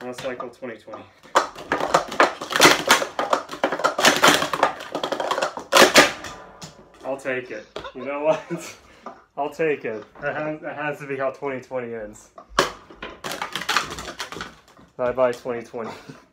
Last cycle 2020. I'll take it. You know what? I'll take it. That has to be how 2020 ends. Bye bye 2020.